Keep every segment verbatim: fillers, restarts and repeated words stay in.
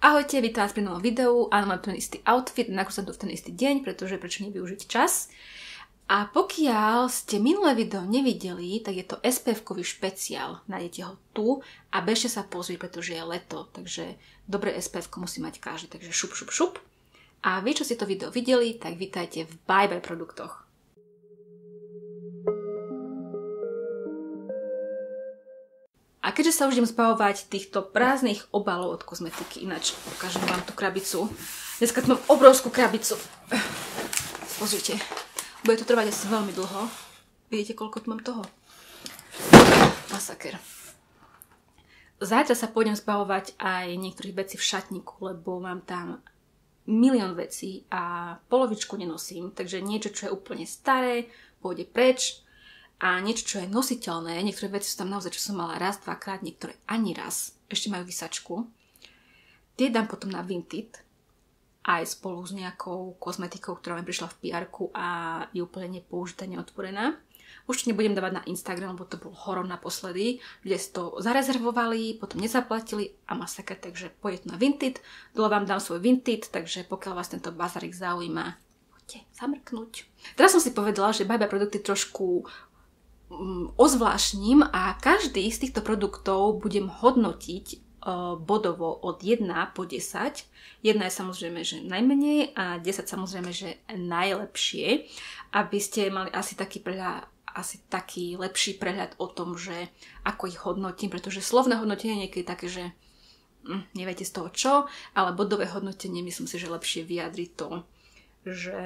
Ahojte, vítam vás pri novom videu. Áno, mám ten istý outfit, nakrúcam to v ten istý deň, pretože prečo nevyužiť čas. A pokiaľ ste minulé video nevideli, tak je to es pé ef-kový špeciál. Nájdete ho tu a bežte sa pozrieť, pretože je leto. Takže dobré es pé ef-ko musí mať každý, takže šup, šup, šup. A vy, čo ste to video videli, tak vítajte v Bye Bye produktoch. A keďže sa už idem zbavovať týchto prázdnych obalov od kozmetiky, ináč ukážem vám tú krabicu. Dneska tu mám obrovskú krabicu. Pozrite, bude to trvať asi veľmi dlho. Vidíte, koľko tu mám toho? Masaker. Zajtra sa pôjdem zbavovať aj niektorých vecí v šatníku, lebo mám tam milión vecí a polovičku nenosím, takže niečo, čo je úplne staré, pôjde preč. A niečo, čo je nositeľné, niektoré veci sú tam naozaj, čo som mala raz, dvakrát, niektoré ani raz, ešte majú vysačku. Tie dám potom na Vinted, aj spolu s nejakou kozmetikou, ktorá mi prišla v pé erku a je úplne nepoužitá, neotvorená. Už to nebudem dávať na Instagram, lebo to bol horor naposledy. Ľudia si to zarezervovali, potom nezaplatili a masaker, takže pôjde to na Vinted. Dole vám dám svoj Vinted, takže pokiaľ vás tento bazarik zaujíma, poďte zamrknúť. Teraz som si povedala, že Bye Bye produkty trošku ozvláštním a každý z týchto produktov budem hodnotiť uh, bodovo od jedna po desať. jedna je samozrejme, že najmenej a desať samozrejme, že najlepšie, aby ste mali asi taký prehľad, asi taký lepší prehľad o tom, že ako ich hodnotím, pretože slovné hodnotenie je niekedy také, že hm, neviete z toho čo, ale bodové hodnotenie myslím si, že lepšie vyjadri to, že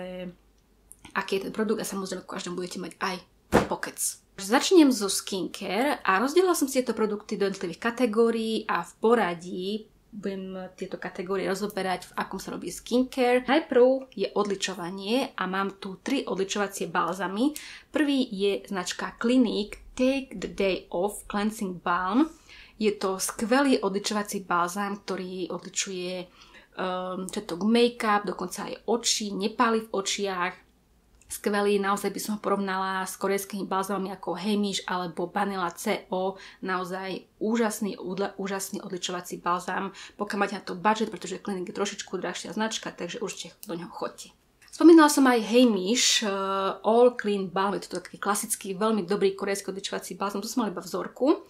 aký je ten produkt a samozrejme v každom budete mať aj pokec. Začnem zo skincare a rozdielila som si tieto produkty do jednotlivých kategórií a v poradí budem tieto kategórie rozoberať, v akom sa robí skincare. Najprv je odličovanie a mám tu tri odličovacie balzamy. Prvý je značka Clinique Take the Day Off Cleansing Balm. Je to skvelý odličovací balzám, ktorý odličuje um, všetok make-up, dokonca aj oči, nepáli v očiach. Skvelý, naozaj by som ho porovnala s korejskými balzamami ako Heimish alebo Banela cé ó. Naozaj úžasný, úžasný odličovací balzám. Pokiaľ máte na to budget, pretože Clinique je trošičku drahšia značka, takže určite do neho choďte. Spomínala som aj Heimish uh, All Clean Balm. Je to taký klasický, veľmi dobrý korejský odličovací balzám. To som mala iba vzorku,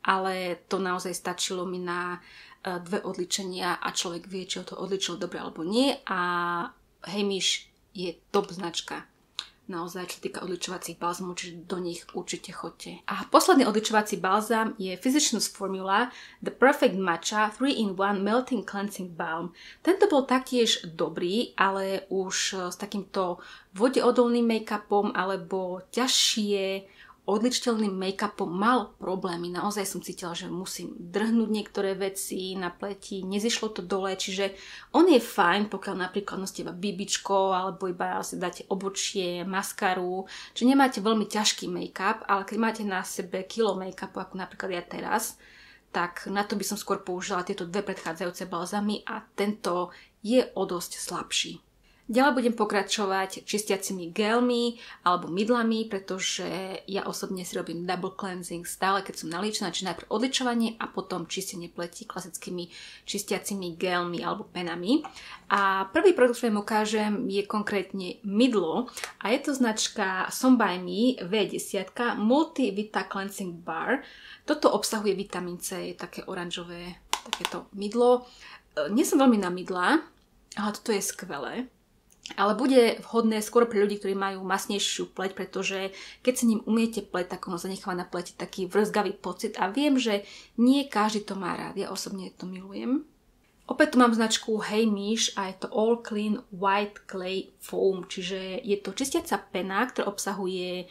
ale to naozaj stačilo mi na uh, dve odličenia a človek vie, či ho to odličilo dobre alebo nie. A Heimish je top značka. Naozaj, čo sa týka odličovacích balzamov, čiže do nich určite choďte. A posledný odličovací balzám je Physicians Formula The Perfect Matcha three in one Melting Cleansing Balm. Tento bol taktiež dobrý, ale už s takýmto vodeodolným make-upom alebo ťažšie odličiteľným make-upom mal problémy. Naozaj som cítila, že musím drhnúť niektoré veci na pleti, nezišlo to dole, čiže on je fajn, pokiaľ napríklad nosíte iba bibičko alebo iba si dáte obočie, maskaru, čiže nemáte veľmi ťažký make-up, ale keď máte na sebe kilo make-upu, ako napríklad ja teraz, tak na to by som skôr použila tieto dve predchádzajúce balzamy a tento je o dosť slabší. Ďalej budem pokračovať čistiacimi gelmi alebo mydlami, pretože ja osobne si robím double cleansing stále, keď som naliečená, čiže najprv odličovanie a potom čistenie pleti klasickými čistiacimi gelmi alebo penami. A prvý produkt, ktorý vám ukážem, je konkrétne mydlo a je to značka Som by Me vé desať Multi Vita Cleansing Bar. Toto obsahuje vitamín C, je také oranžové takéto mydlo. Nie som veľmi na mydla, ale toto je skvelé. Ale bude vhodné skôr pre ľudí, ktorí majú masnejšiu pleť, pretože keď si ním umiete pleť, tak ono zanecháva na pleti taký vrzgavý pocit a viem, že nie každý to má rád. Ja osobne to milujem. Opäť tu mám značku Heimish a je to All Clean White Clay Foam, čiže je to čistiaca pena, ktorá obsahuje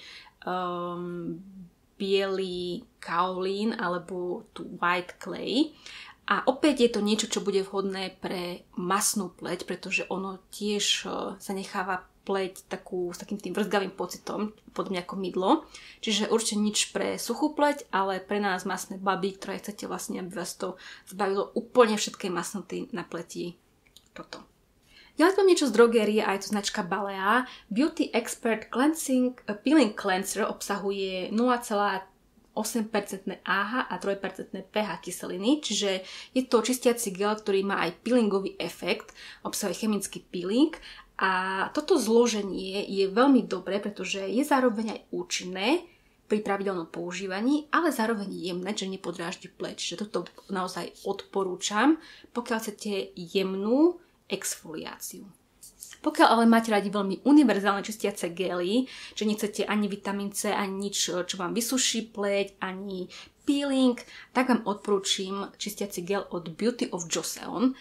um, biely kaolín alebo tu white clay. A opäť je to niečo, čo bude vhodné pre masnú pleť, pretože ono tiež sa necháva pleť takú, s takým tým vrzgavým pocitom, podobne ako mydlo. Čiže určite nič pre suchú pleť, ale pre nás masné baby, ktoré chcete vlastne, aby vás to zbavilo úplne všetkej masnoty na pleti. Toto. Ďalej mám niečo z drogérie a je to značka Balea. Beauty Expert Cleansing Peeling Cleanser obsahuje nula celá osem percent á há a tri percent pH kyseliny, čiže je to čistiaci gel, ktorý má aj peelingový efekt, obsahuje chemický peeling a toto zloženie je veľmi dobré, pretože je zároveň aj účinné pri pravidelnom používaní, ale zároveň jemné, že nepodráždi pleť. Čiže toto naozaj odporúčam, pokiaľ chcete jemnú exfoliáciu. Pokiaľ ale máte radi veľmi univerzálne čistiace gely, že nechcete ani vitamín C, ani nič, čo vám vysuší pleť, ani peeling, tak vám odporúčam čistiaci gel od Beauty of Joseon.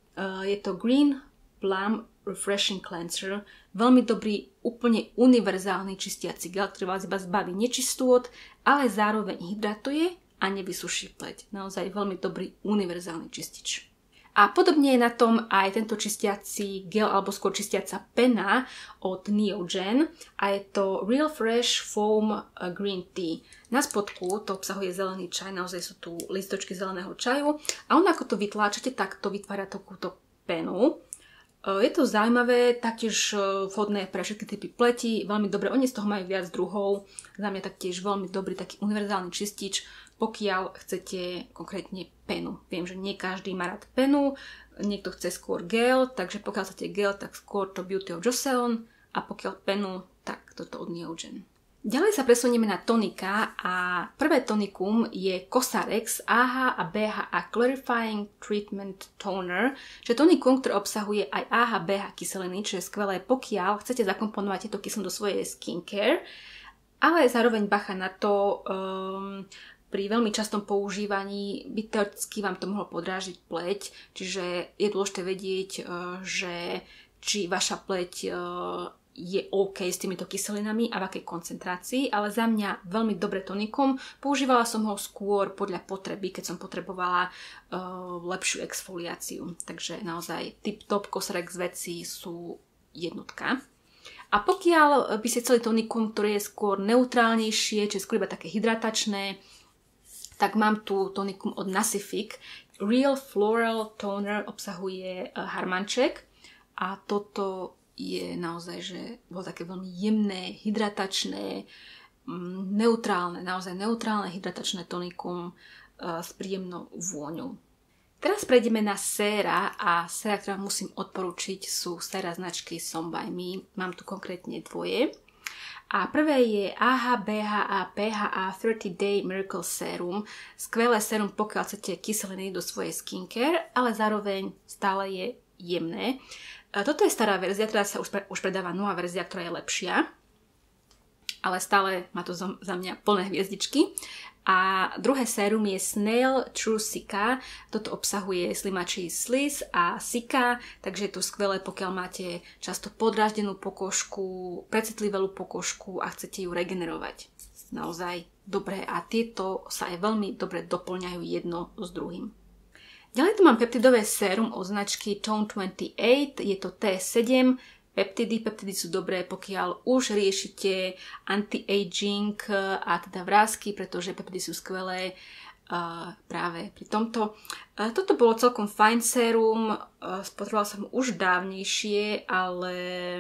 Je to Green Plum Refreshing Cleanser. Veľmi dobrý, úplne univerzálny čistiaci gel, ktorý vás iba zbaví nečistôt, ale zároveň hydratuje a nevysuší pleť. Naozaj veľmi dobrý univerzálny čistič. A podobne je na tom aj tento čistiaci gel, alebo skôr čistiaca pena od Neogen a je to Real Fresh Foam Green Tea. Na spodku to obsahuje zelený čaj, naozaj sú tu listočky zeleného čaju a on ako to vytláčate, tak to vytvára takúto penu. Je to zaujímavé, taktiež vhodné pre všetky typy pleti, veľmi dobre, oni z toho majú viac druhov, za mňa taktiež veľmi dobrý taký univerzálny čistič, pokiaľ chcete konkrétne penu. Viem, že nie každý má rád penu, niekto chce skôr gel, takže pokiaľ chcete gel, tak skôr to Beauty of Joseon a pokiaľ penu, tak toto od Neogen. Ďalej sa presunieme na tonika a prvé tonikum je Cosrx á há a bé há á Clarifying Treatment Toner, čiže tonikum, ktoré obsahuje aj á há bé há kyseliny, čo je skvelé, pokiaľ chcete zakomponovať tieto kyseliny do svojej skincare, ale zároveň bacha na to, um, pri veľmi častom používaní by teoreticky vám to mohlo podrážiť pleť, čiže je dôležité vedieť, uh, že či vaša pleť uh, je OK s týmito kyselinami a v akej koncentrácii, ale za mňa veľmi dobré tonikum. Používala som ho skôr podľa potreby, keď som potrebovala uh, lepšiu exfoliáciu. Takže naozaj tip-top Cosrx veci sú jednotka. A pokiaľ by ste chceli tonikum, ktoré je skôr neutrálnejšie, čiže skôr iba také hydratačné, tak mám tu tonikum od Nacific. Real Floral Toner obsahuje uh, harmanček a toto je naozaj, že bolo také veľmi jemné, hydratačné, neutrálne, naozaj neutrálne hydratačné tonikum uh, s príjemnou vôňou. Teraz prejdeme na séra a séra, ktorá musím odporúčiť, sú séra značky Some by Me. Mám tu konkrétne dvoje. A prvé je á há bé há a pé há á thirty day Miracle Serum. Skvelé serum, pokiaľ chcete kyseliny do svojej skincare, ale zároveň stále je jemné. Toto je stará verzia, teda sa už, pre, už predáva nová verzia, ktorá je lepšia, ale stále má to za, za mňa plné hviezdičky. A druhé sérum je Snail True Sika. Toto obsahuje slimačí sliz a sika, takže je to skvelé, pokiaľ máte často podráždenú pokožku, precitlivelú pokožku a chcete ju regenerovať. Naozaj dobré a tieto sa aj veľmi dobre doplňajú jedno s druhým. Ďalej tu mám peptidové sérum od značky Tone dvadsaťosem, je to té sedem, peptidy. Peptidy sú dobré, pokiaľ už riešite anti-aging a teda vrásky, pretože peptidy sú skvelé uh, práve pri tomto. Uh, toto bolo celkom fajn sérum, uh, spotrebovala som už dávnejšie, ale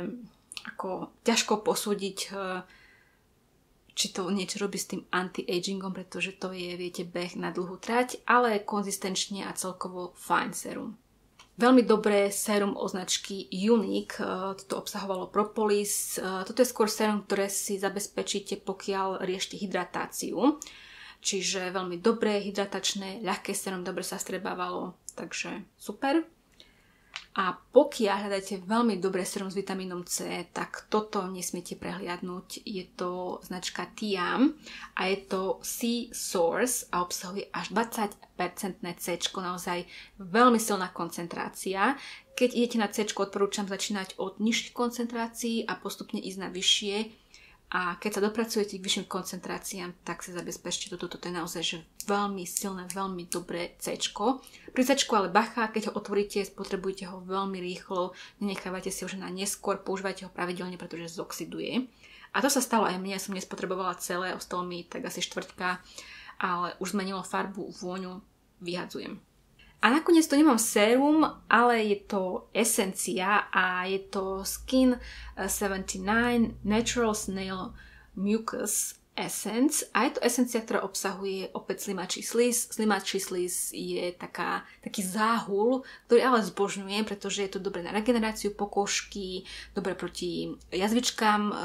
ako ťažko posúdiť, uh, či to niečo robí s tým anti-agingom, pretože to je, viete, beh na dlhú trať, ale konzistenčne a celkovo fajn sérum. Veľmi dobré sérum od značky Unique, toto obsahovalo propolis. Toto je skôr sérum, ktoré si zabezpečíte, pokiaľ riešite hydratáciu. Čiže veľmi dobré, hydratačné, ľahké sérum, dobre sa strebávalo, takže super. A pokiaľ hľadáte veľmi dobré sérum s vitamínom C, tak toto nesmiete prehliadnúť. Je to značka Tiam a je to Sea Source a obsahuje až dvadsať percent C, naozaj veľmi silná koncentrácia. Keď idete na C, odporúčam začínať od nižších koncentrácií a postupne ísť na vyššie. A keď sa dopracujete k vyšším koncentráciám, tak si zabezpečte toto. Toto je naozaj že veľmi silné, veľmi dobré C. Pri C ale bacha, keď ho otvoríte, spotrebujte ho veľmi rýchlo, nenechávajte si ho že na neskôr, používajte ho pravidelne, pretože zoxiduje. A to sa stalo aj mne, som nespotrebovala celé, ostalo mi tak asi štvrťka, ale už zmenilo farbu, vôňu, vyhadzujem. A nakoniec to nemám sérum, ale je to esencia a je to Skin sedemdesiatdeväť Natural Snail Mucus Essence a je to esencia, ktorá obsahuje opäť slimačí sliz. Slimačí sliz je taká, taký záhul, ktorý ale zbožňujem, pretože je to dobré na regeneráciu pokožky, dobré proti jazvičkám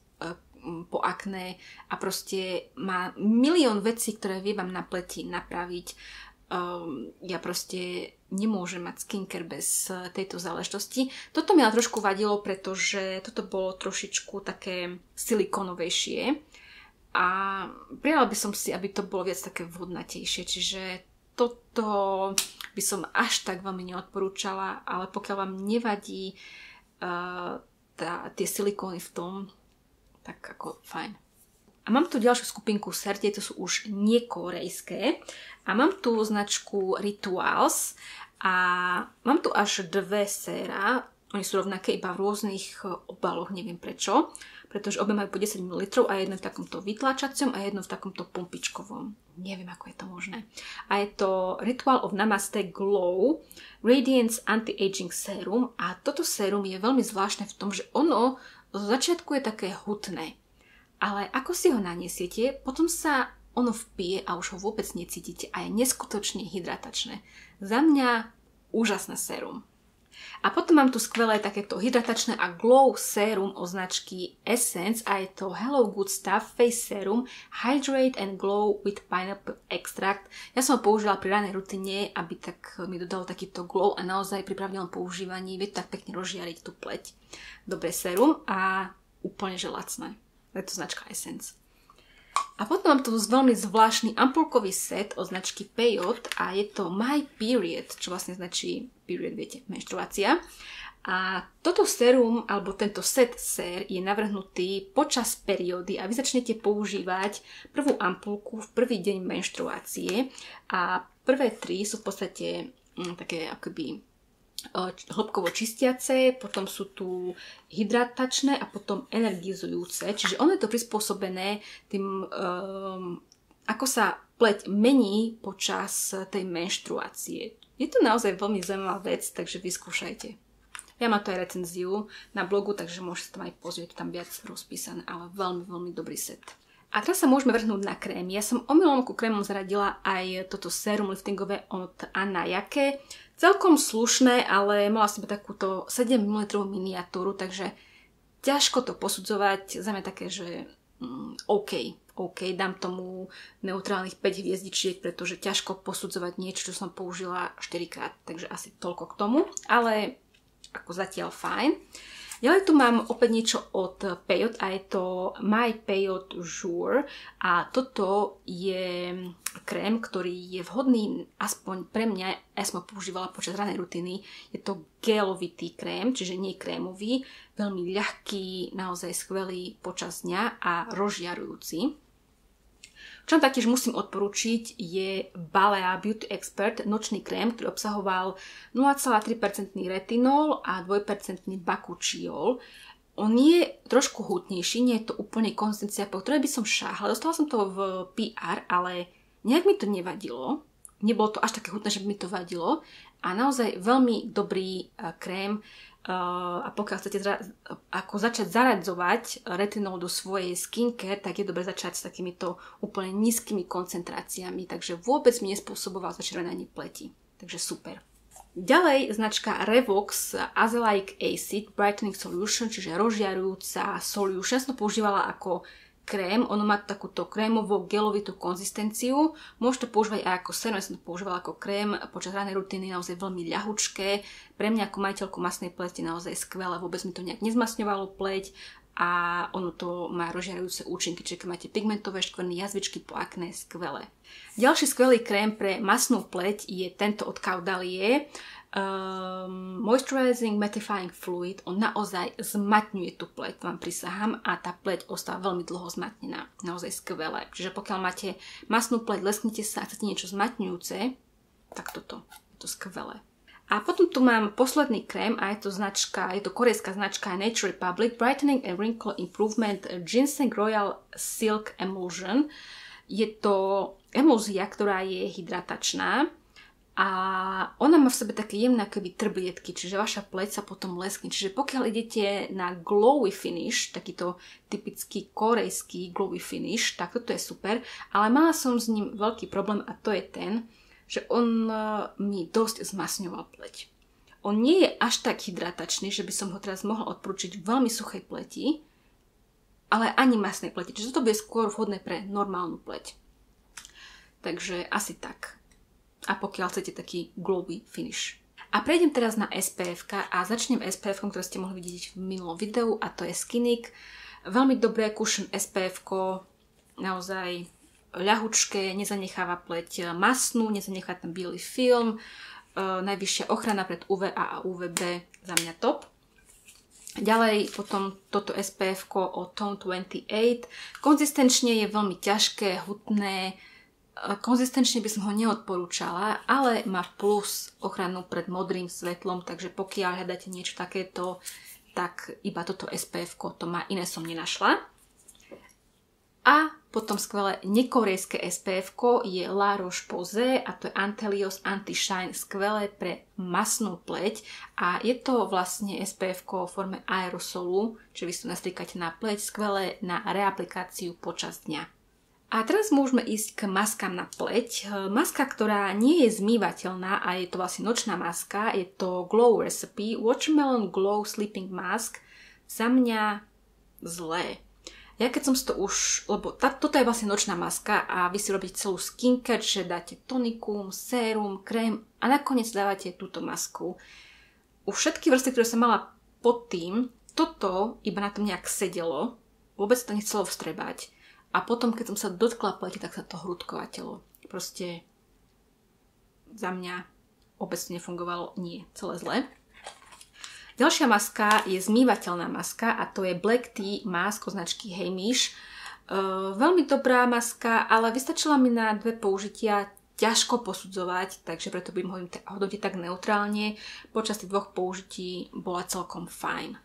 po akné a proste má milión vecí, ktoré vie vám na pleti napraviť. Um, ja proste nemôžem mať skincare bez tejto záležitosti. Toto mi ale trošku vadilo, pretože toto bolo trošičku také silikonovejšie. A prijala by som si, aby to bolo viac také vodnatejšie, čiže toto by som až tak veľmi neodporúčala, ale pokiaľ vám nevadí uh, tá, tie silikóny v tom, tak ako fajn. A mám tu ďalšiu skupinku sér, tieto sú už nekorejské a mám tu značku Rituals a mám tu až dve séra, oni sú rovnaké iba v rôznych obaloch, neviem prečo, pretože obe majú po desať mililitrov a jedno v takomto vytláčacom a jedno v takomto pumpičkovom. Neviem, ako je to možné. A je to Ritual of Namaste Glow Radiance Anti-Aging Serum a toto sérum je veľmi zvláštne v tom, že ono zo začiatku je také hutné. Ale ako si ho naniesiete, potom sa ono vpije a už ho vôbec necítite a je neskutočne hydratačné. Za mňa úžasné sérum. A potom mám tu skvelé takéto hydratačné a glow sérum od značky Essence a je to Hello Good Stuff Face Serum Hydrate and Glow with Pineapple Extract. Ja som ho použila pri ranej rutine, aby tak mi dodalo takýto glow a naozaj pri pravidelnom používaní vie tak pekne rozžiariť tú pleť. Dobré sérum a úplne že lacné. Je to značka Essence. A potom mám tu veľmi zvláštny ampulkový set od značky Peyote a je to My Period, čo vlastne značí period, viete, menštruácia. A toto sérum, alebo tento set sér je navrhnutý počas periódy a vy začnete používať prvú ampulku v prvý deň menštruácie a prvé tri sú v podstate mm, také akoby hĺbkovo čistiace, potom sú tu hydratačné a potom energizujúce. Čiže ono je to prispôsobené tým, um, ako sa pleť mení počas tej menštruácie. Je to naozaj veľmi zaujímavá vec, takže vyskúšajte. Ja mám to aj recenziu na blogu, takže môžete sa tam aj pozrieť, tam viac rozpísané, ale veľmi, veľmi dobrý set. A teraz sa môžeme vrhnúť na krém. Ja som omylom ku krémom zaradila aj toto sérum liftingové od Anna Jake. Celkom slušné, ale mala som takúto sedem mililitrov miniatúru, takže ťažko to posudzovať. Za mňa také, že mm, OK, OK, dám tomu neutrálnych päť hviezdičiek, pretože ťažko posudzovať niečo, čo som použila štyrikrát, takže asi toľko k tomu, ale ako zatiaľ fajn. Ďalej tu mám opäť niečo od Peyote a je to My Peyote Jour a toto je krém, ktorý je vhodný aspoň pre mňa, ja som ho používala počas ranej rutiny. Je to gelovitý krém, čiže nie krémový, veľmi ľahký, naozaj skvelý počas dňa a rozžiarujúci. Čo taktiež musím odporúčiť je Balea Beauty Expert nočný krém, ktorý obsahoval nula celá tri percenta retinol a dva percenta bakučiol. On je trošku hutnejší, nie je to úplne konzistencia, po ktorej by som šáhla. Dostala som to v pé er, ale nejak mi to nevadilo. Nebolo to až také hutné, že by mi to vadilo. A naozaj veľmi dobrý krém. Uh, a pokiaľ chcete zra- ako začať zaradzovať retinol do svojej skincare, tak je dobre začať s takýmito úplne nízkymi koncentráciami, takže vôbec mi nespôsoboval začervenanie pleti. Takže super. Ďalej značka Revox Azelaic Acid Brightening Solution, čiže rozžiarujúca solution. Som to používala ako krém, ono má takúto krémovo-gelovitú konzistenciu. Môžete to používať aj ako sérum, ja som to používala ako krém počas ranej rutiny, naozaj veľmi ľahučké. Pre mňa ako majiteľku masnej pleti naozaj skvelé, vôbec mi to nejak nezmasňovalo pleť a ono to má rozžiarujúce účinky, čiže keď máte pigmentové škvrny, jazvičky po akné, skvelé. Ďalší skvelý krém pre masnú pleť je tento od Caudalie. Um, moisturizing mattifying fluid, on naozaj zmatňuje tú pleť, vám prisahám, a tá pleť ostáva veľmi dlho zmatnená, naozaj skvelé. Čiže pokiaľ máte masnú pleť, lesknite sa a chcete niečo zmatňujúce, tak toto, je to skvelé. A potom tu mám posledný krém a je to značka, je to korejská značka Nature Republic Brightening and Wrinkle Improvement Ginseng Royal Silk Emulsion. Je to emulzia, ktorá je hydratačná a ona má v sebe také jemné akoby trblietky, čiže vaša pleť sa potom leskne. Čiže pokiaľ idete na glowy finish, takýto typický korejský glowy finish, tak toto je super, ale mala som s ním veľký problém a to je ten, že on mi dosť zmasňoval pleť. On nie je až tak hydratačný, že by som ho teraz mohla odporúčiť veľmi suchej pleti, ale ani masnej pleti. Čiže toto bude skôr vhodné pre normálnu pleť. Takže asi tak. A pokiaľ chcete taký glowy finish. A prejdem teraz na es pé efka a začnem es pé efkom, ktoré ste mohli vidieť v minulom videu, a to je Skinik. Veľmi dobré cushion es pé efko, naozaj ľahučké, nezanecháva pleť masnú, nezanechá tam biely film, e, najvyššia ochrana pred ú vé á a ú vé bé, za mňa top. Ďalej potom toto es pé efko o Tone dvadsaťosem. Konzistenčne je veľmi ťažké, hutné. Konzistenčne by som ho neodporúčala, ale má plus ochranu pred modrým svetlom, takže pokiaľ hľadáte niečo takéto, tak iba toto es pé efko to má, iné som nenašla. A potom skvelé nekorejské es pé efko je La Roche-Posay a to je Antelios Anti-Shine, skvelé pre masnú pleť a je to vlastne es pé efko v forme aerosolu, čiže vy si to nastrikáte na pleť, skvelé na reaplikáciu počas dňa. A teraz môžeme ísť k maskám na pleť. Maska, ktorá nie je zmývateľná a je to vlastne nočná maska, je to Glow Recipe Watermelon Glow Sleeping Mask. Za mňa zlé. Ja keď som si to už, lebo tá, toto je vlastne nočná maska a vy si robíte celú skincare, že dáte tonikum, sérum, krém a nakoniec dávate túto masku. U všetky vrstvy, ktoré som mala pod tým, toto iba na tom nejak sedelo, vôbec to nechcelo vstrebať. A potom, keď som sa dotkla pleti, tak sa to hrudkovatelo. Proste za mňa vôbec to nefungovalo, nie, celé zle. Ďalšia maska je zmývateľná maska a to je Black Tea Mask od značky Heimish. Uh, veľmi dobrá maska, ale vystačila mi na dve použitia, ťažko posudzovať, takže preto by mohli hodnotiť tak neutrálne. Počas tých dvoch použití bola celkom fajn.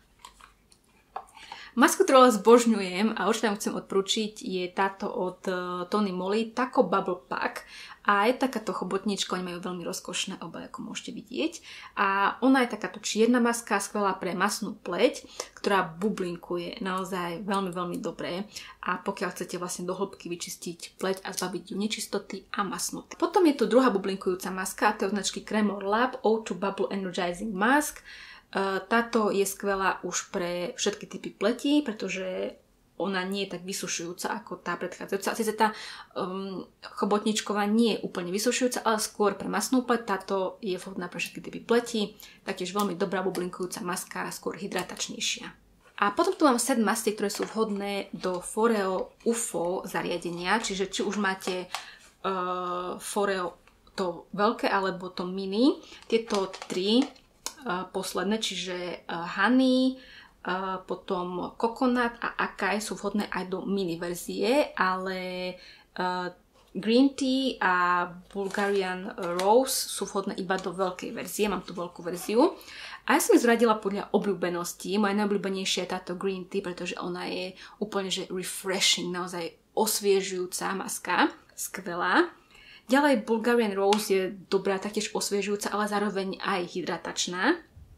Masku, ktorú zbožňujem a určite vám chcem odporúčiť, je táto od Tony Moly, Taco Bubble Pack. A je takáto chobotnička, oni majú veľmi rozkošné obaly, ako môžete vidieť. A ona je takáto čierna maska, skvelá pre masnú pleť, ktorá bublinkuje naozaj veľmi, veľmi dobré. A pokiaľ chcete vlastne do hĺbky vyčistiť pleť a zbaviť ju nečistoty a masnoty. Potom je tu druhá bublinkujúca maska, a to je od značky Cremor Lab ó dva Bubble Energizing Mask. Táto je skvelá už pre všetky typy pletí, pretože ona nie je tak vysušujúca ako tá predchádzajúca. Sice tá um, chobotničková nie je úplne vysušujúca, ale skôr pre masnú pleť. Táto je vhodná pre všetky typy pletí. Taktiež veľmi dobrá bublinkujúca maska, skôr hydratačnejšia. A potom tu mám set mastí, ktoré sú vhodné do Foreo ú ef ó zariadenia, čiže či už máte uh, Foreo to veľké alebo to mini. Tieto tri Uh, posledné, čiže uh, honey, uh, potom coconut a acai sú vhodné aj do mini verzie, ale uh, green tea a Bulgarian rose sú vhodné iba do veľkej verzie, mám tu veľkú verziu. A ja som ich zradila podľa obľúbenosti. Moja najobľúbenejšia je táto green tea, pretože ona je úplne že refreshing, naozaj osviežujúca maska, skvelá. Ďalej Bulgarian Rose je dobrá, taktiež osviežujúca, ale zároveň aj hydratačná.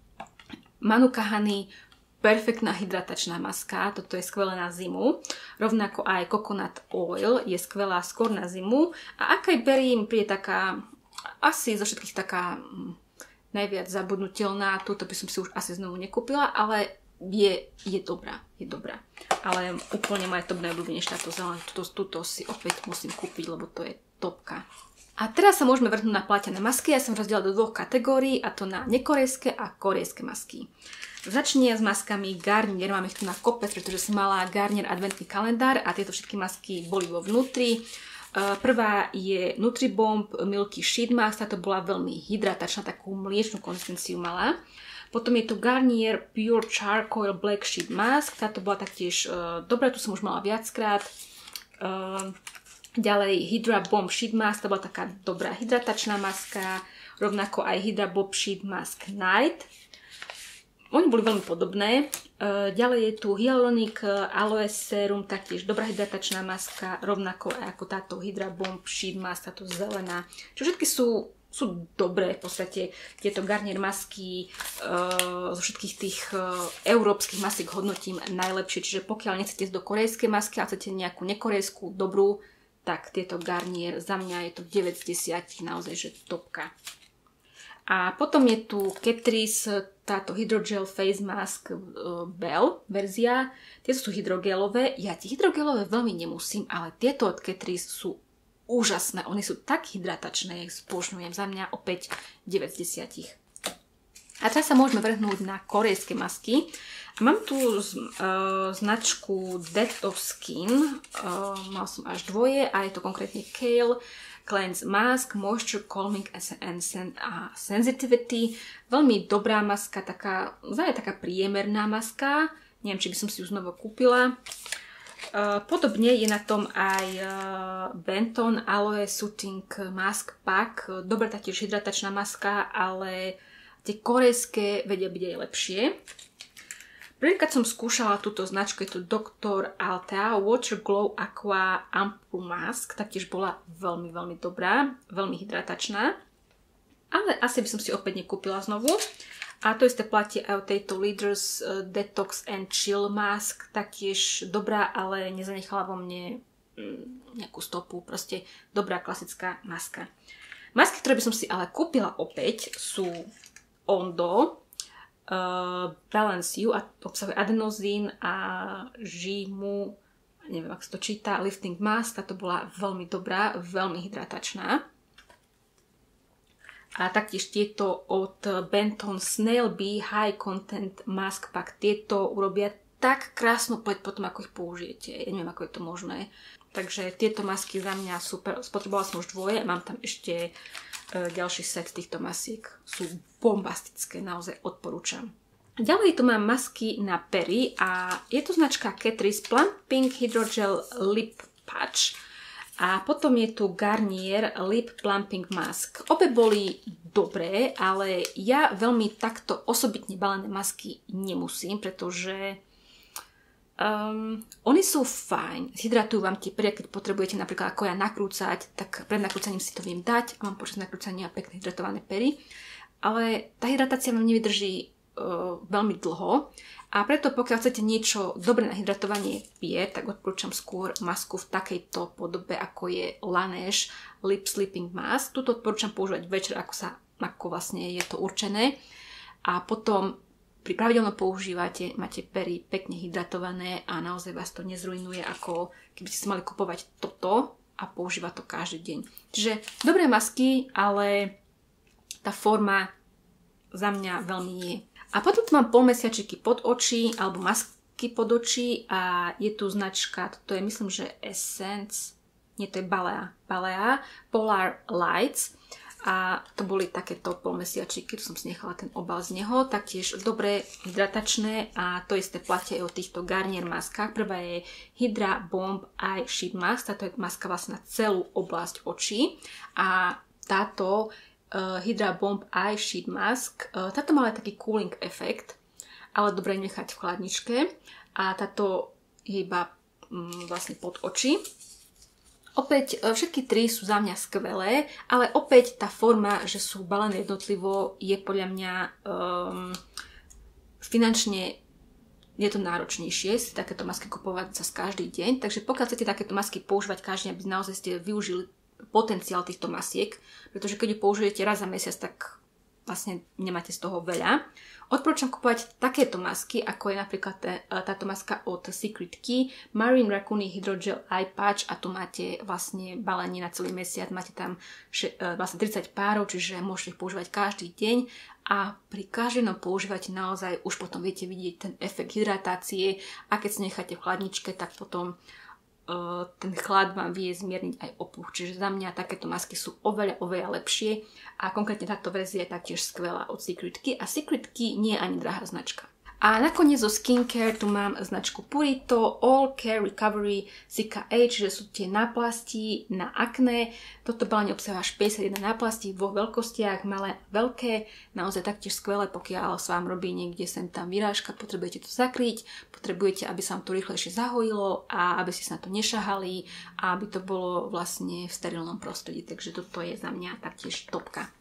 Manuka Honey, perfektná hydratačná maska, toto je skvelé na zimu. Rovnako aj Coconut Oil je skvelá skôr na zimu. A Acai Berry mi príde taká, asi zo všetkých taká najviac zabudnutelná. Túto by som si už asi znovu nekúpila, ale je, je dobrá, je dobrá. Ale úplne moja top najobľúbenejšia táto zelená, túto, túto si opäť musím kúpiť, lebo to je topka. A teraz sa môžeme vrhnúť na platené masky. Ja som rozdielala do dvoch kategórií, a to na nekorejské a korejské masky. Začnem s maskami Garnier, mám ich tu na kopec, pretože som mala Garnier adventný kalendár a tieto všetky masky boli vo vnútri. Prvá je Nutribomb Milky Sheet Mask, táto bola veľmi hydratačná, takú mliečnú konzistenciu mala. Potom je tu Garnier Pure Charcoal Black Sheet Mask, táto bola taktiež uh, dobrá, tu som už mala viackrát. Uh, Ďalej Hydra Bomb Sheet Mask, to bola taká dobrá hydratačná maska, rovnako aj Hydra Bomb Sheet Mask Night. Oni boli veľmi podobné. Ďalej je tu Hyaluronic Aloe Serum, taktiež dobrá hydratačná maska, rovnako aj ako táto Hydra Bomb Sheet Mask, táto zelená. Čo všetky sú sú dobré v podstate. Tieto Garnier masky uh, zo všetkých tých uh, európskych masiek hodnotím najlepšie. Čiže pokiaľ nechcete ísť do korejskej masky a chcete nejakú nekorejskú dobrú, tak tieto Garnier, za mňa je to deväť z desať, naozaj, že topka. A potom je tu Catrice, táto Hydrogel Face Mask uh, Bell verzia. Tie sú hydrogelové. Ja tie hydrogelové veľmi nemusím, ale tieto od Catrice sú úžasné. Oni sú tak hydratačné, jak spôžňujem. Za mňa opäť deväť z desať. A teraz sa môžeme vrhnúť na korejské masky. Mám tu uh, značku Death of Skin. Uh, mal som až dvoje a je to konkrétne Kale Cleanse Mask, Moisture Calming and sen- a Sensitivity. Veľmi dobrá maska, taká, zále taká priemerná maska. Neviem, či by som si ju znovu kúpila. Uh, podobne je na tom aj uh, Benton Aloe Soothing Mask Pack. Dobrá taktiež hydratačná maska, ale tie korejské vedia byť aj lepšie. Prvýkrát som skúšala túto značku, je tu doktor Althea Water Glow Aqua Ampoule Mask. Taktiež bola veľmi, veľmi dobrá, veľmi hydratačná. Ale asi by som si opäť nekúpila znovu. A to isté platí aj o tejto Leaders Detox and Chill Mask. Taktiež dobrá, ale nezanechala vo mne nejakú stopu. Proste dobrá klasická maska. Masky, ktoré by som si ale kúpila opäť, sú Ondo uh, Balance You a obsahuje adenozín a žimu, neviem, ak sa to číta, Lifting Mask. Táto bola veľmi dobrá, veľmi hydratačná. A taktiež tieto od Benton Snail Bee High Content Mask Pack. Tieto urobia tak krásnu pleť potom, ako ich použijete. Ja neviem, ako je to možné. Takže tieto masky za mňa super. Spotrebovala som už dvoje. Mám tam ešte e, ďalší set týchto masiek. Sú bombastické. Naozaj odporúčam. Ďalej tu mám masky na pery a je to značka Catrice Plumping Hydrogel Lip Patch. A potom je tu Garnier Lip Plumping Mask. Obe boli dobré, ale ja veľmi takto osobitne balené masky nemusím, pretože um, oni sú fajn. Zhydratujú vám tie pery, keď potrebujete napríklad ako ja nakrúcať, tak pred nakrúcaním si to viem dať a mám počas nakrúcania pekne hydratované pery. Ale tá hydratácia vám nevydrží uh, veľmi dlho. A preto pokiaľ chcete niečo dobré na hydratovanie pier, tak odporúčam skôr masku v takejto podobe, ako je Laneige Lip Sleeping Mask. Tuto odporúčam používať večer, ako sa ako vlastne je to určené. A potom pri pravidelnom používate, máte pery pekne hydratované a naozaj vás to nezrujnuje, ako keby ste si mali kupovať toto a používať to každý deň. Čiže dobré masky, ale tá forma za mňa veľmi nie. A potom tu mám polmesiačiky pod oči, alebo masky pod oči a je tu značka, toto je myslím, že Essence, nie, to je Balea, Balea Polar Lights a to boli takéto polmesiačiky, tu som si nechala ten obal z neho, taktiež dobré, hydratačné a to isté platia aj o týchto Garnier maskách. Prvá je Hydra Bomb Eye Sheet Mask, táto je maska vlastne na celú oblasť očí a táto Uh, Hydra Bomb Eye Sheet Mask. Uh, táto mala taký cooling efekt, ale dobre nechať v chladničke. A táto je iba um, vlastne pod oči. Opäť uh, všetky tri sú za mňa skvelé, ale opäť tá forma, že sú balené jednotlivo, je podľa mňa um, finančne je to náročnejšie si takéto masky kupovať za každý deň. Takže pokiaľ chcete takéto masky používať každý deň, aby naozaj ste využili potenciál týchto masiek, pretože keď ju použijete raz za mesiac, tak vlastne nemáte z toho veľa. Odporúčam kupovať takéto masky, ako je napríklad táto maska od Secret Key, Marine Raccoon Hydrogel Eye Patch a tu máte vlastne balenie na celý mesiac, máte tam vlastne tridsať párov, čiže môžete ich používať každý deň a pri každom používate naozaj už potom viete vidieť ten efekt hydratácie a keď si necháte v chladničke, tak potom ten chlad vám vie zmierniť aj opuch. Čiže za mňa takéto masky sú oveľa, oveľa lepšie a konkrétne táto verzia je taktiež skvelá od Secret Key a Secret Key nie je ani drahá značka. A nakoniec zo skincare tu mám značku Purito All Care Recovery Cica A, čiže sú tie náplasti na akné. Toto balenie obsahuje až päťdesiatjeden náplastí v dvoch veľkostiach, malé a veľké. Naozaj taktiež skvelé, pokiaľ sa vám robí niekde sem tam vyrážka, potrebujete to zakryť, potrebujete, aby sa vám to rýchlejšie zahojilo a aby ste sa na to nešahali a aby to bolo vlastne v sterilnom prostredí. Takže toto je za mňa taktiež topka.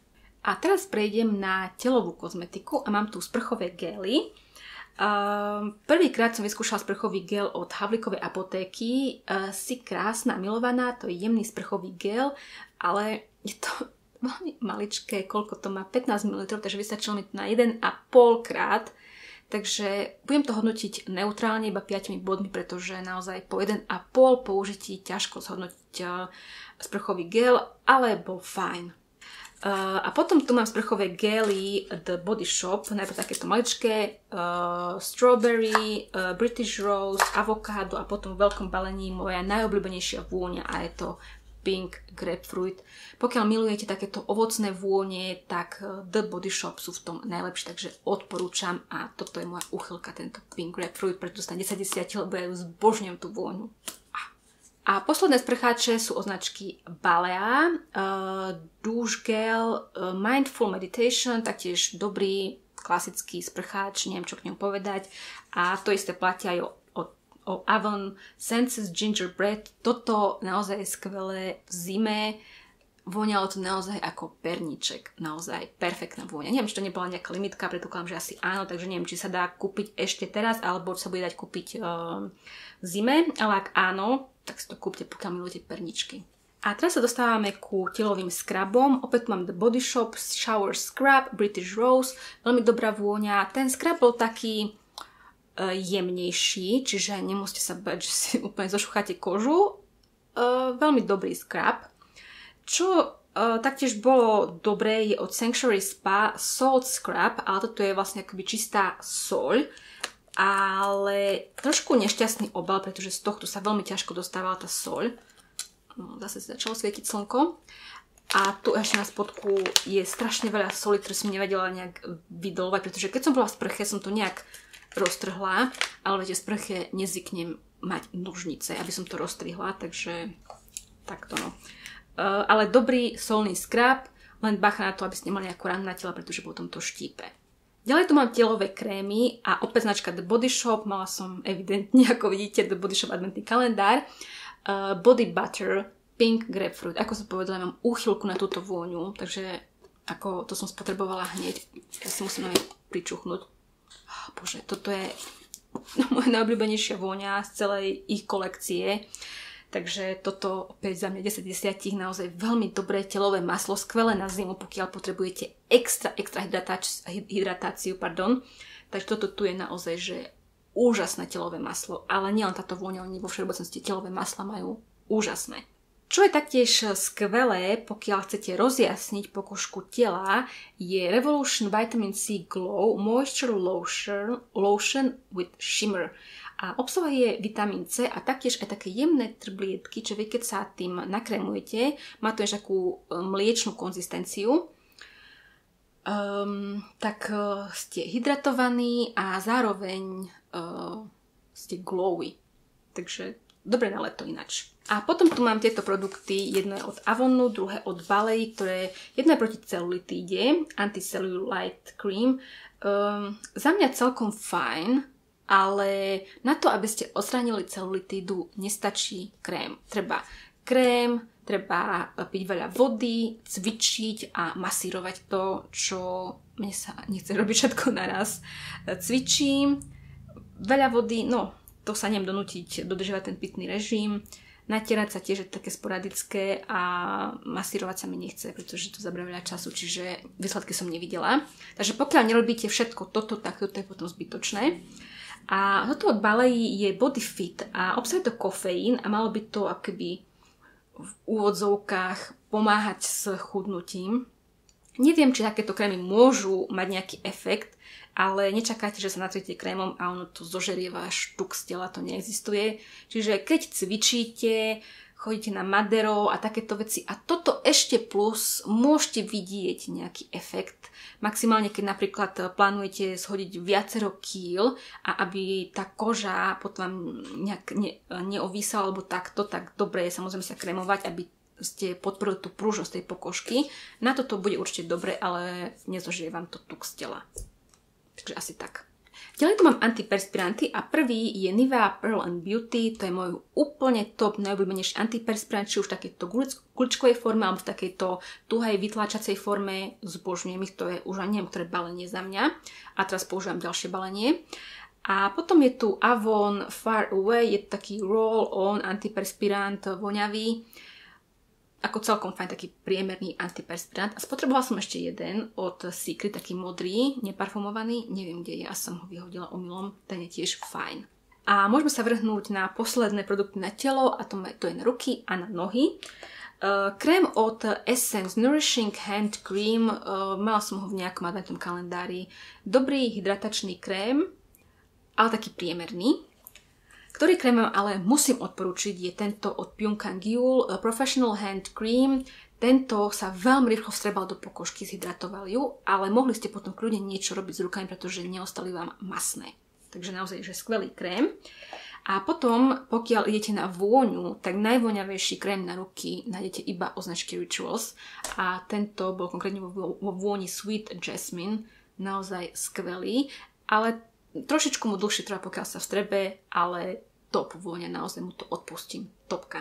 A teraz prejdem na telovú kozmetiku a mám tu sprchové gély. Uh, prvýkrát som vyskúšala sprchový gel od Havlíkovej apotéky. Uh, si krásna, milovaná, to je jemný sprchový gel, ale je to veľmi maličké, koľko to má, pätnásť mililitrov, takže vystačilo mi to na jeden a pol krát. Takže budem to hodnotiť neutrálne, iba piatimi bodmi, pretože naozaj po jeden a pol použití ťažko zhodnotiť uh, sprchový gel, ale bol fajn. Uh, a potom tu mám sprchové gély The Body Shop, najprv takéto maličké, uh, strawberry, uh, British rose, avokádo a potom v veľkom balení moja najobľúbenejšia vôňa a je to pink grapefruit. Pokiaľ milujete takéto ovocné vône, tak uh, The Body Shop sú v tom najlepšie, takže odporúčam a toto je moja úchylka, tento pink grapefruit, preto dostane desať desať, lebo ja ju zbožňujem tú vôňu. A posledné sprcháče sú označky Balea, uh, Douche Gel, uh, Mindful Meditation, taktiež dobrý klasický sprcháč, neviem čo k ňom povedať. A to isté platia aj o, o, o Avon Senses Gingerbread. Toto naozaj je skvelé v zime. Voňalo to naozaj ako perníček. Naozaj perfektná vôňa. Neviem, či to nebola nejaká limitka, predpokladám, že asi áno, takže neviem, či sa dá kúpiť ešte teraz, alebo sa bude dať kúpiť uh, v zime. Ale ak áno, tak si to kúpte, pokiaľ milujete perničky. A teraz sa dostávame ku telovým scrubom. Opäť mám The Body Shop Shower Scrub British Rose. Veľmi dobrá vôňa. Ten scrub bol taký uh, jemnejší, čiže nemusíte sa bať, že si úplne zošucháte kožu. Uh, veľmi dobrý scrub. Čo uh, taktiež bolo dobré, je od Sanctuary Spa Salt Scrub, ale toto je vlastne akoby čistá soľ. Ale trošku nešťastný obal, pretože z tohto sa veľmi ťažko dostávala tá soľ. No, zase si začalo svietiť slnko. A tu ešte na spodku je strašne veľa soli, ktoré som nevedela nejak vydolovať, pretože keď som bola v sprche, som to nejak roztrhla, ale viete, v sprche nezvyknem mať nožnice, aby som to roztrihla, takže takto no. Uh, ale dobrý solný scrub, len bacha na to, aby ste nemali nejakú ranu na tela, pretože potom to štípe. Ďalej tu mám telové krémy a opäť značka The Body Shop, mala som evidentne, ako vidíte, The Body Shop adventný kalendár. Uh, body Butter Pink Grapefruit. Ako som povedala, mám úchylku na túto vôňu, takže ako to som spotrebovala hneď, ja si musím aj pričuchnúť. Oh, bože, toto je moja najobľúbenejšia vôňa z celej ich kolekcie. Takže toto opäť za mňa desať desať, naozaj veľmi dobré telové maslo, skvelé na zimu, pokiaľ potrebujete extra, extra hydratáč, hydratáciu. Pardon. Takže toto tu je naozaj že úžasné telové maslo. Ale nielen táto vôňa, oni vo všeobecnosti telové masla majú úžasné. Čo je taktiež skvelé, pokiaľ chcete rozjasniť pokožku tela, je Revolution Vitamin C Glow Moisture Lotion, Lotion with Shimmer. A obsahuje vitamín C a taktiež aj také jemné trblietky, čo vy keď sa tým nakrémujete, má to až takú mliečnú konzistenciu, um, tak uh, ste hydratovaní a zároveň uh, ste glowy. Takže dobre na leto ináč. A potom tu mám tieto produkty, jedno je od Avonu, druhé od Balei, ktoré jedno je proti celulitíde, Anti-Cellulite Cream. Um, za mňa celkom fajn, ale na to, aby ste odstránili celulitídu, nestačí krém. Treba krém, treba piť veľa vody, cvičiť a masírovať to, čo mne sa nechce robiť všetko naraz. Cvičím, veľa vody, no to sa neviem donútiť dodržiavať ten pitný režim. Natierať sa tiež je také sporadické a masírovať sa mi nechce, pretože to zabera veľa času, čiže výsledky som nevidela. Takže pokiaľ nerobíte všetko toto, tak toto je potom zbytočné. A toto od Balei je Body Fit a obsahuje to kofeín a malo by to akoby v úvodzovkách pomáhať s chudnutím. Neviem, či takéto krémy môžu mať nejaký efekt, ale nečakáte, že sa natriete krémom a ono to zožerie váš tuk z tela, to neexistuje. Čiže keď cvičíte, chodíte na madero a takéto veci a toto ešte plus môžete vidieť nejaký efekt. Maximálne, keď napríklad plánujete schodiť viacero kíl a aby tá koža potom nejak ne, neovísala alebo takto, tak dobre je samozrejme sa krémovať, aby ste podporili tú pružnosť tej pokožky. Na toto bude určite dobre, ale nezožije vám to tuk z tela. Takže asi tak. Ďalej tu mám antiperspiranty a prvý je Nivea Pearl and Beauty, to je môj úplne top najobľúbenejší antiperspirant, či už v takejto guličkovej forme alebo v takejto tuhej vytláčacej forme, zbožňujem ich, to je už ani neviem, ktoré balenie za mňa a teraz používam ďalšie balenie. A potom je tu Avon Far Away, je to taký roll-on antiperspirant voňavý, ako celkom fajn, taký priemerný antiperspirant. A spotrebovala som ešte jeden od Secret, taký modrý, neparfumovaný. Neviem, kde je, ja som ho vyhodila omylom. Ten je tiež fajn. A môžeme sa vrhnúť na posledné produkty na telo, a to, to je na ruky a na nohy. Uh, krém od Essence Nourishing Hand Cream. Uh, mala som ho v nejakom adventnom kalendári. Dobrý hydratačný krém, ale taký priemerný. Ktorý krém ale musím odporúčiť je tento od Pyunkang Yul Professional Hand Cream. Tento sa veľmi rýchlo vstrebal do pokožky, zhydratoval ju, ale mohli ste potom kľudne niečo robiť s rukami, pretože neostali vám masné. Takže naozaj, že skvelý krém. A potom, pokiaľ idete na vôňu, tak najvoňavejší krém na ruky nájdete iba od značky Rituals. A tento bol konkrétne vo, vo vôni Sweet Jasmine. Naozaj skvelý, ale trošičku mu dlhšie trvá, pokiaľ sa vstrebe, ale top vôňa, naozaj mu to odpustím. Topka.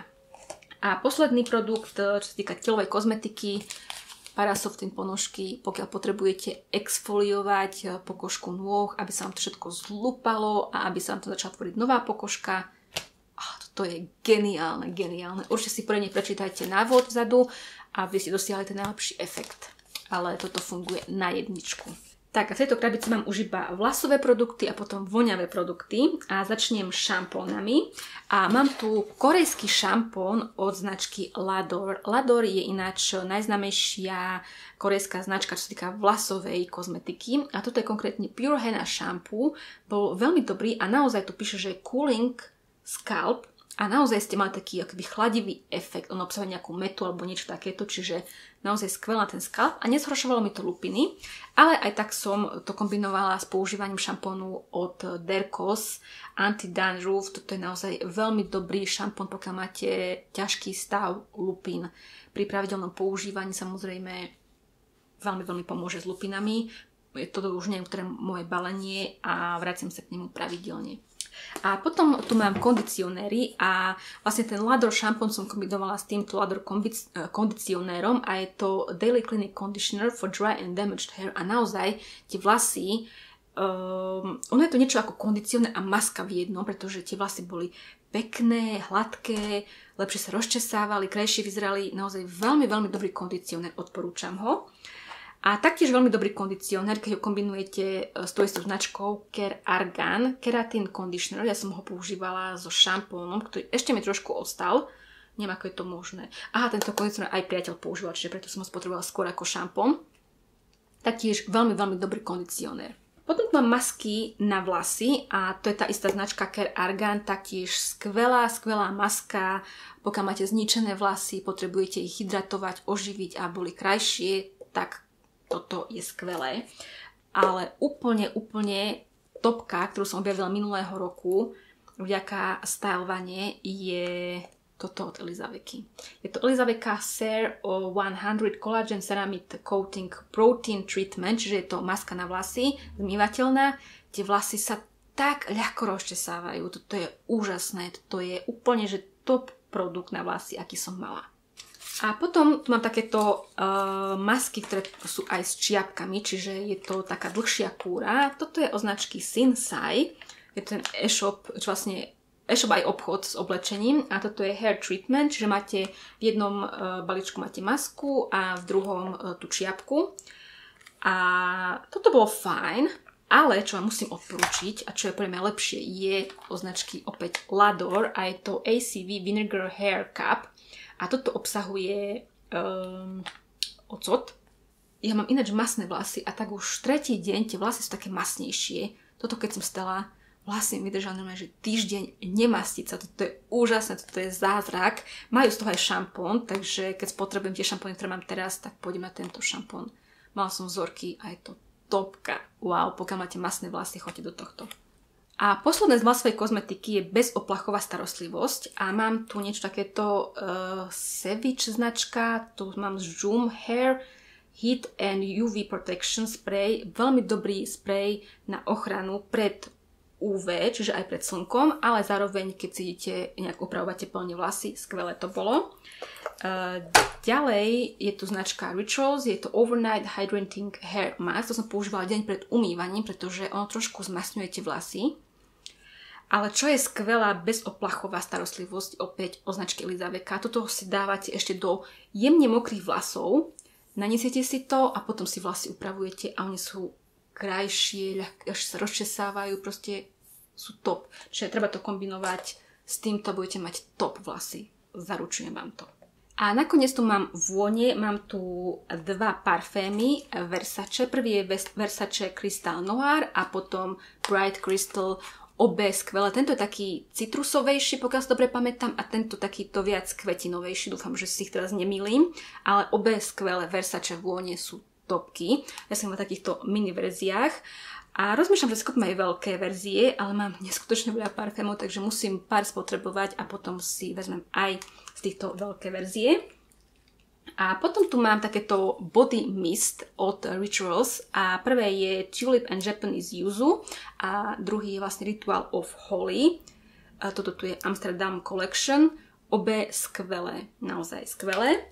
A posledný produkt, čo sa týka telovej kozmetiky, Parasoftin ponožky, pokiaľ potrebujete exfoliovať pokožku nôh, aby sa vám to všetko zlupalo a aby sa vám to začala tvoriť nová pokožka. Oh, to je geniálne, geniálne. Určite si poriadne prečítajte návod vzadu, aby ste dosiahli ten najlepší efekt. Ale toto funguje na jedničku. Tak a v tejto krabici mám už iba vlasové produkty a potom voňavé produkty a začnem šampónami a mám tu korejský šampón od značky Lador. Lador je ináč najznámejšia korejská značka, čo sa týka vlasovej kozmetiky a toto je konkrétne Pure Henna shampoo, bol veľmi dobrý a naozaj tu píše, že cooling scalp a naozaj ste mali taký akoby chladivý efekt, on obsahuje nejakú metu alebo niečo takéto, čiže naozaj skvelá ten skalp a nezhoršovalo mi to lupiny, ale aj tak som to kombinovala s používaním šampónu od Dercos Anti-Dandruff. Toto je naozaj veľmi dobrý šampón, pokiaľ máte ťažký stav lupín. Pri pravidelnom používaní samozrejme veľmi, veľmi pomôže s lupinami. Toto už neviem, ktoré moje balenie a vraciam sa k nemu pravidelne. A potom tu mám kondicionéry a vlastne ten Lador šampón som kombinovala s týmto Lador kondicionérom a je to Daily Clinic Conditioner for Dry and Damaged Hair a naozaj tie vlasy, um, ono je to niečo ako kondicionér a maska v jednom, pretože tie vlasy boli pekné, hladké, lepšie sa rozčesávali, krajšie vyzerali, naozaj veľmi, veľmi dobrý kondicionér, odporúčam ho. A taktiež veľmi dobrý kondicionér, keď ho kombinujete s tou istou značkou Care Argan Keratin Conditioner. Ja som ho používala so šampónom, ktorý ešte mi trošku ostal. Neviem, ako je to možné. Aha, tento kondicionér aj priateľ používal, čiže preto som ho spotrebovala skôr ako šampón. Taktiež veľmi, veľmi dobrý kondicionér. Potom tu mám masky na vlasy a to je tá istá značka Care Argan, taktiež skvelá, skvelá maska. Pokiaľ máte zničené vlasy, potrebujete ich hydratovať, oživiť a boli krajšie, tak toto je skvelé, ale úplne, úplne topka, ktorú som objavila minulého roku vďaka stylovanie, je toto od Elizaveky. Je to Elizaveka Ser sto Collagen Ceramide Coating Protein Treatment, čiže je to maska na vlasy, zmývateľná. Tie vlasy sa tak ľahko rozčesávajú, toto je úžasné, toto je úplne že top produkt na vlasy, aký som mala. A potom tu mám takéto uh, masky, ktoré sú aj s čiapkami, čiže je to taká dlhšia kúra. Toto je o značky Sinsai. Je to ten e-shop, čo vlastne e-shop aj obchod s oblečením. A toto je hair treatment, čiže máte v jednom uh, balíčku máte masku a v druhom uh, tú čiapku. A toto bolo fajn, ale čo vám musím odporúčiť a čo je pre mňa lepšie, je o značky opäť Lador a je to á cé vé Vinegar Hair Cup. A toto obsahuje um, ocot. Ja mám ináč masné vlasy a tak už tretí deň tie vlasy sú také masnejšie. Toto keď som stala, vlasy mi vydržali normálne, že týždeň nemastiť sa. Toto je úžasné, toto je zázrak. Majú z toho aj šampón, takže keď spotrebujem tie šampóny, ktoré mám teraz, tak pôjdem na tento šampón. Mala som vzorky a je to topka. Wow, pokiaľ máte masné vlasy, choďte do tohto. A posledné z vlasovej kozmetiky je bezoplachová starostlivosť a mám tu niečo takéto uh, Savage značka, tu mám z Zoom Hair Heat and ú vé Protection Spray. Veľmi dobrý spray na ochranu pred ú vé, čiže aj pred slnkom, ale zároveň, keď si idete nejak upravovať teplne vlasy, skvelé to bolo. Uh, ďalej je tu značka Rituals, je to Overnight Hydrating Hair Mask, to som používala deň pred umývaním, pretože ono trošku zmasňuje tie vlasy. Ale čo je skvelá bezoplachová starostlivosť opäť od značky Elizaveka, toto si dávate ešte do jemne mokrých vlasov, naniesiete si to a potom si vlasy upravujete a oni sú krajšie, ľahké, až sa rozčesávajú, proste sú top. Čiže treba to kombinovať s týmto, budete mať top vlasy. Zaručujem vám to. A nakoniec tu mám vône, mám tu dva parfémy Versace. Prvý je Versace Crystal Noir a potom Bright Crystal, obe skvelé. Tento je taký citrusovejší, pokiaľ si dobre pamätám, a tento takýto viac kvetinovejší. Dúfam, že si ich teraz nemýlim, ale obe skvelé Versace vône sú topky. Ja som v takýchto mini verziách a rozmýšľam, že si kúpim aj veľké verzie, ale mám neskutočne veľa parfémov, takže musím pár spotrebovať a potom si vezmem aj z týchto veľké verzie. A potom tu mám takéto body mist od Rituals a prvé je Tulip and Japanese Yuzu a druhý je vlastne Ritual of Holly. A toto tu je Amsterdam Collection. Obe skvelé, naozaj skvelé.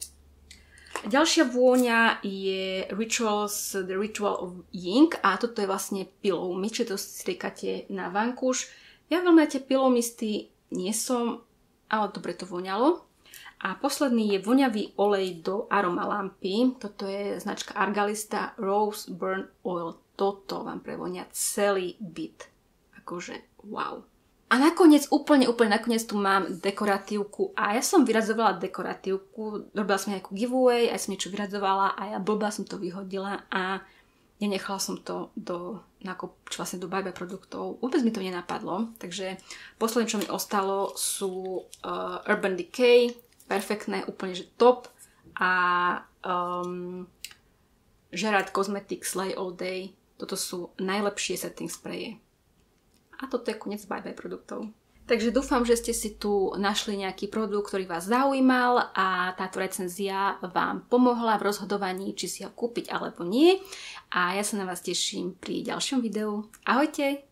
Ďalšia vôňa je Rituals, The Ritual of Ying a toto je vlastne pillow mist, čiže to striekate na vankúš. Ja veľmi na tie pillow misty nie som, ale dobre to voňalo. A posledný je voňavý olej do aromalampy. Toto je značka Argalista Rose Burn Oil. Toto vám prevonia celý byt. Akože wow. A nakoniec, úplne, úplne nakoniec tu mám dekoratívku a ja som vyradzovala dekoratívku, robila som nejakú giveaway, aj som niečo vyradzovala a ja blbá som to vyhodila a nenechala som to do, čo vlastne do bye-bye produktov. Vôbec mi to nenapadlo, takže posledné, čo mi ostalo, sú uh, Urban Decay, perfektné, úplne že top a um, Gerard Cosmetics Slay All Day. Toto sú najlepšie setting spraye. A toto je koniec bye-bye produktov. Takže dúfam, že ste si tu našli nejaký produkt, ktorý vás zaujímal a táto recenzia vám pomohla v rozhodovaní, či si ho kúpiť alebo nie. A ja sa na vás teším pri ďalšom videu. Ahojte!